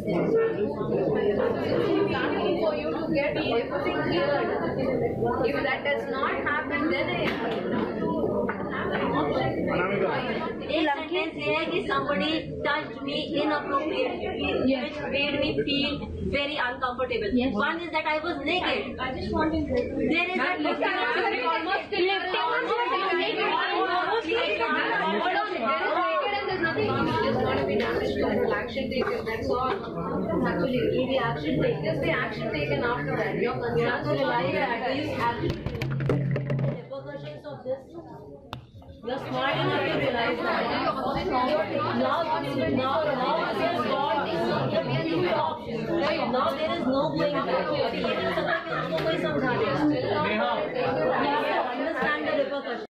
For you to get everything cleared. If that does not happen, then I have to have an option. एक sentence ये है कि somebody touched me inappropriately, which made me feel very uncomfortable. One is that I was naked. I just wanted to. There is a Almost there's nothing wrong. There's going to be damage to action taken. That's all. Actually, the action taken. Just the action taken after that. Your concerns will lie at least action. The repercussions of this. You're smart enough to realize that. Now there is no going back. You have to understand the repercussions.